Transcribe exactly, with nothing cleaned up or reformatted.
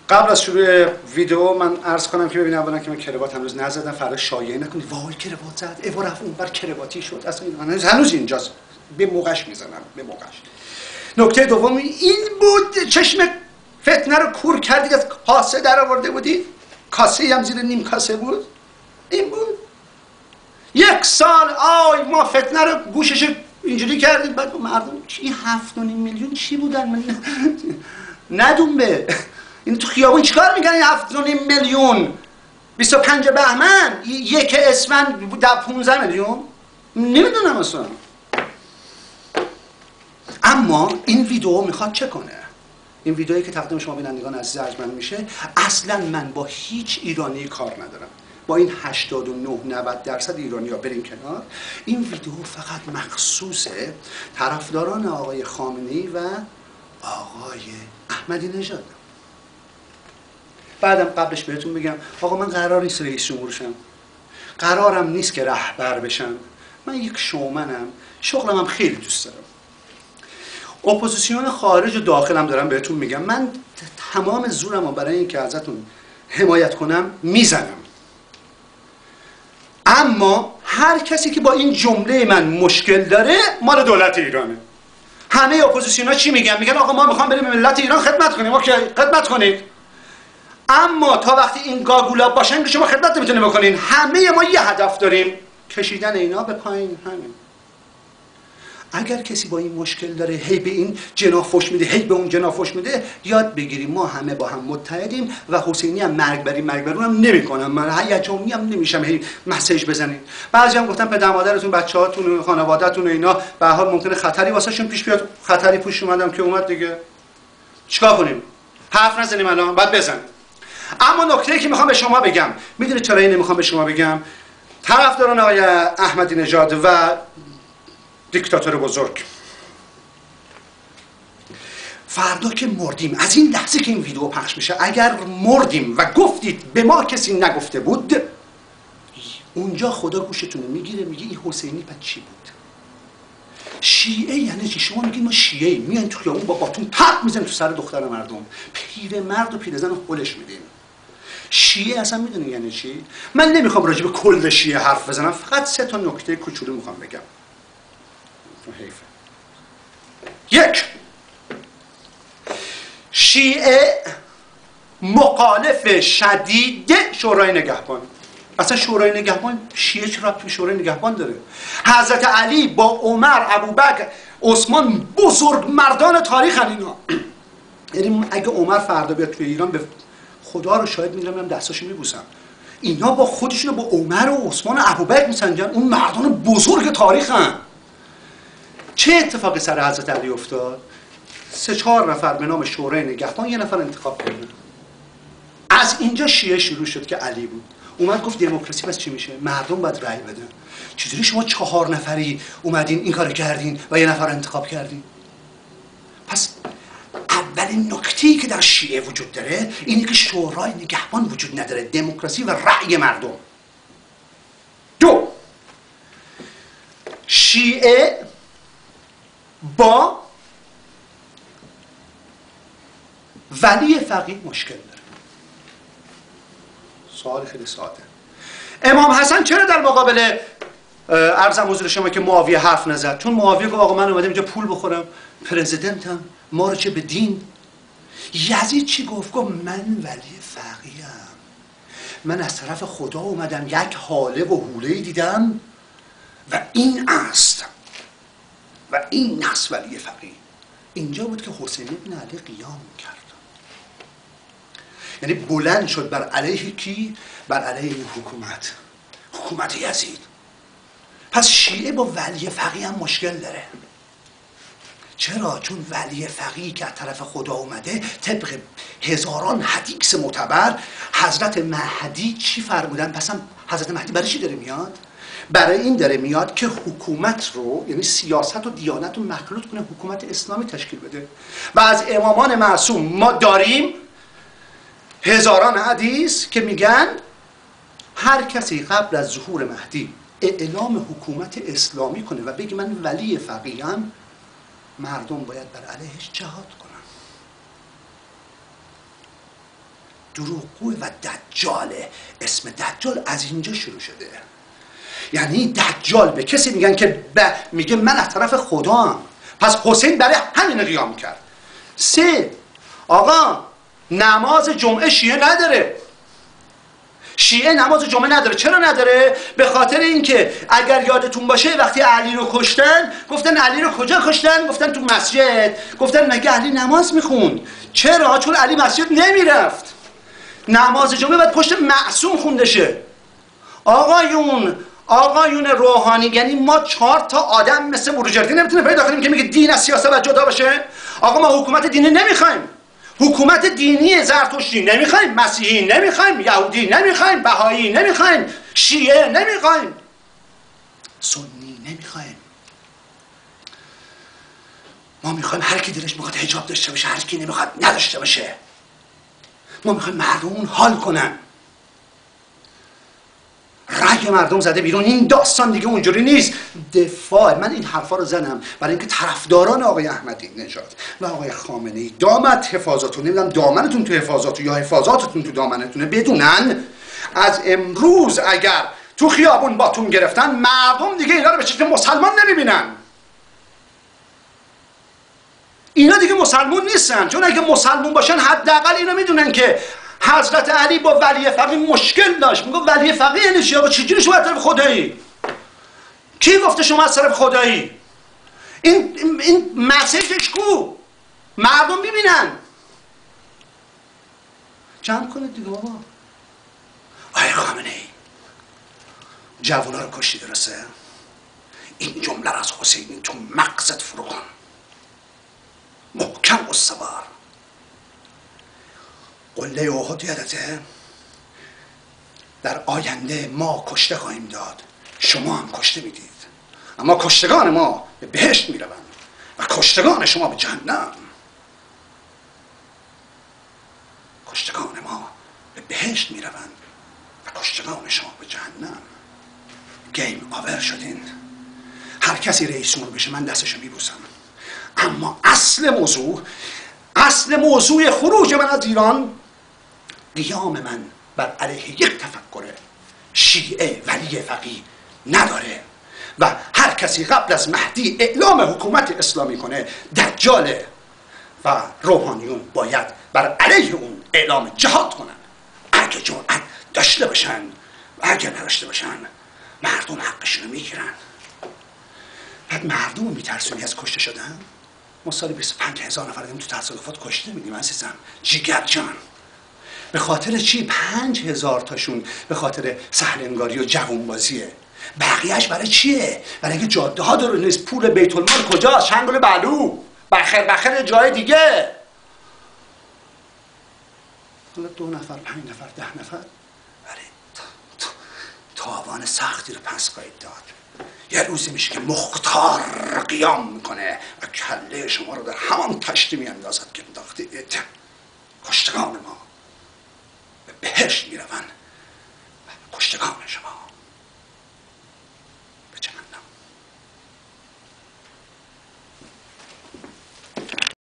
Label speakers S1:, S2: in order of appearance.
S1: قبل از شروع ویدیو من عرض کنم که ببینم اولا که من کروات هنوز نزدم، فردا شایعه نکنید وای کروات زد، ایوا رفت اونور کرواتی شد، اصلا هنوز هنوز اینجاست، به موقعش میزنم، به موقعش. نکته دوم این بود، چشم فتنه رو کور کردید، از کاسه در آورده بودید، کاسه هم زیر نیم کاسه بود، این بود. یک سال آی ما فتنه رو گوشش اینجوری کردیم، بعد مردم چی هفت و نیم میلیون چی بودن؟ من ندون به این تو خیابون چیکار میکنن؟ این هفت و نیم میلیون بیست و پنج بهمن یک اسفند در پونزده میلیون نمیدونم اصلا. اما این ویدیو میخواد چه کنه؟ این ویدیویی که تقدیم شما بینندگان عزیز ارجمند میشه، اصلا من با هیچ ایرانی کار ندارم، با این هشتاد و نه نود درصد ایرانی ها بریم کنار. این ویدیو فقط مخصوص طرفداران آقای خامنه‌ای و آقای احمدی نژاد. بعدم قبلش بهتون بگم آقا من قرار نیست رئیس جمهور شم، قرارم نیست که رهبر بشم، من یک شومنم، شغلم هم خیلی دوست دارم. اپوزیسیون خارج و داخلم دارم بهتون میگم، من تمام زورم رو برای اینکه ازتون حمایت کنم میزنم. اما هر کسی که با این جمله من مشکل داره مال دولت ایرانه. همه اپوزیسیون ها چی میگن؟ میگن آقا ما میخوام بریم ملت ایران خدمت کنیم. اوکی خدمت کنید، اما تا وقتی این گاگولا باشن که شما خدمت نمیتونید بکنین. همه ما یه هدف داریم، کشیدن اینا به پایین. همین. اگر کسی با این مشکل داره، هی به این جناح فوش میده، هی به اون جناح فوش میده، یاد بگیریم ما همه با هم متحدیم و حسینی هم مرگ بری مرگ برون هم نمیکنم، من هیجانی هم نمیشم هی مسیج بزنید. بعضی هم گفتن پدر مادرتون، بچه‌هاتون، خانواده‌تون اینا به هر حال ممکنه خطری واسهشون پیش بیاد. خطری پیش اومدم که اومد دیگه، چیکار کنیم؟ حرف نزنیم الان، بعد بزن. اما نکته‌ای که میخوام به شما بگم، میدونید چرا اینو میخوام به شما بگم؟ طرفداران آقای احمدی نژاد و دیکتاتور بزرگ، فردا که مردیم، از این لحظه که این ویدیو پخش میشه، اگر مردیم و گفتید به ما کسی نگفته بود، اونجا خدا گوشتونه میگیره، میگه این حسینی پس چی بود؟ شیعه یعنی چی؟ شما میگید ما شیعه میاین تو خیابون با باتون تق میزنید تو سر دختر مردم، پیرمرد و پیرزن رو هلش میدین. شیعه اصلا میدونی یعنی چی؟ من نمیخوام راجع به کل شیعه حرف بزنم، فقط سه تا نکته کوچولو میخوام بگم. حیفه. یک، شیعه مخالف شدید شورای نگهبان. اصلا شورای نگهبان شیعه چرا ربطی به شورای نگهبان داره؟ حضرت علی با عمر، ابوبکر، عثمان بزرگ مردان تاریخن اینا. یعنی اگه عمر فردا بیاد توی ایران، به خدا رو شاهد میگیرم من دستاشو میبوسم، اینا با خودشون با عمر و عثمان و ابوبکر میسنجن، اون مردان بزرگ تاریخن. چه اتفاقی سر حضرت علی افتاد؟ سه چهار نفر به نام شورای نگهبان یه نفر انتخاب کردن. از اینجا شیعه شروع شد که علی بود. اومد گفت دموکراسی پس چی میشه؟ مردم باید رأی بدن. چجوری شما چهار نفری اومدین این کارو کردین و یه نفر انتخاب کردین؟ پس اولین نکته‌ای که در شیعه وجود داره اینه که شورای نگهبان وجود نداره، دموکراسی و رأی مردم. دو، شیعه با ولی فقیه مشکل داره. سوال خیلی ساده. امام حسن چرا در مقابل عرضم حضور شما که معاویه حرف نزد؟ چون معاویه گفت آقا من اومدم اینجا پول بخورم، پرزیدنتم، ما رو چه به دین. یزید چی گفت؟ گفت من ولی فقیهم، من از طرف خدا اومدم، یک حاله و حوله‌ای دیدم و این است و این نس ولی فقیه. اینجا بود که حسین ابن علی قیام کرد، یعنی بلند شد بر علیه کی؟ بر علیه این حکومت، حکومت یزید. پس شیعه با ولی فقیه هم مشکل داره. چرا؟ چون ولی فقیه که از طرف خدا اومده، طبق هزاران حدیث معتبر حضرت مهدی چی فرمودن؟ پس هم حضرت مهدی برای چی داره میاد؟ برای این داره میاد که حکومت رو، یعنی سیاست و دیانت رو مخلوط کنه، حکومت اسلامی تشکیل بده. و از امامان معصوم ما داریم هزاران حدیث که میگن هر کسی قبل از ظهور مهدی اعلام حکومت اسلامی کنه و بگه من ولی فقیهم، مردم باید بر علیهش جهاد کنن. دروغگو و دجاله. اسم دجال از اینجا شروع شده. یعنی دجال به کسی میگن که میگه من از طرف خدام. پس حسین برای همین قیام کرد. سه، آقا نماز جمعه شیعه نداره. شیعه نماز جمعه نداره. چرا نداره؟ به خاطر اینکه اگر یادتون باشه وقتی علی رو کشتن گفتن علی رو کجا کشتن؟ گفتن تو مسجد. گفتن مگه علی نماز میخون؟ چرا؟ چون علی مسجد نمیرفت. نماز جمعه باید پشت معصوم خونده شه. آقایون آقایون روحانی، یعنی ما چهار تا آدم مثل بروجردی نمیتونه پیدا کنیم که میگه دین از سیاست باید جدا باشه. آقا ما حکومت دینی نمیخوایم. حکومت دینی زرتشتی نمیخوایم، مسیحی نمیخوایم، یهودی نمیخوایم، بهایی نمیخوایم، شیعه نمیخوایم، سنی نمیخوایم. ما میخوایم هر کی دلش میخواد حجاب داشته باشه، هر کی نمیخواد نداشته باشه. ما میخوایم مردمون حال کنن. رأی مردم زده بیرون. این داستان دیگه اونجوری نیست. دفاع. من این حرفا رو زنم برای اینکه طرفداران آقای احمدی نژاد و آقای خامنه‌ای دامت حفاظتون، نمیدونم دامنتون تو حفاظات یا حفاظاتتون تو دامنتونه، بدونن از امروز اگر تو خیابون باتون گرفتن مردم دیگه اینا رو به چشم مسلمان نمیبینن. اینا دیگه مسلمون نیستن، چون اگه مسلمون باشن حداقل اینا میدونن که حضرت علی با ولی فقیه مشکل داشت. میگه ولی فقیه یعنی چی؟ آقا چجوری شما از طرف خدایی؟ کی گفته شما از طرف خدایی؟ این این مسیجش کو؟ مردم ببینن. جمع کنید دیگه بابا. آقای خامنه‌ای جوونا رو کشتی، درسته؟ این جمله رو از حسینی تو مغزت فرو کن، محکم و استوار. قله احد یادته؟ در آینده ما کشته خواهیم داد، شما هم کشته میدید، اما کشتگان ما به بهشت میروند و کشتگان شما به جهنم. کشتگان ما به بهشت میروند و کشتگان شما به جهنم. گیم آور شدین. هر کسی رئیس جمهور بشه من دستشو میبوسم، اما اصل موضوع اصل موضوع خروج من از ایران قیام من بر علیه یک تفکر شیعه ولی فقیه نداره و هر کسی قبل از مهدی اعلام حکومت اسلامی کنه دجاله و روحانیون باید بر علیه اون اعلام جهاد کنن. اگه جرأت داشته باشن و اگه نداشته باشن مردم حقشون رو میگیرن. بعد مردم رو میترسونی از کشته شدن. ما سالی بیست و پنج هزار نفر داریم تو تصادفات کشته میدیم عزیزم. جیگر جان. به خاطر چی؟ پنج هزار تاشون به خاطر سهلنگاری و جوانبازیه. بقیهش برای چیه؟ برای اینکه جاده ها دور نیست. پول بیت المال کجاست؟ شنگل بلو بخیر بخیر جای دیگه. حالا دو نفر، پنج نفر، ده نفر، ولی تاوان سختی رو پس خواهید داد. یه روزی میشه که مختار قیام میکنه و کله شما رو در همان تشتی میاندازد که انداختید. کشتگان ما به بهشت میروند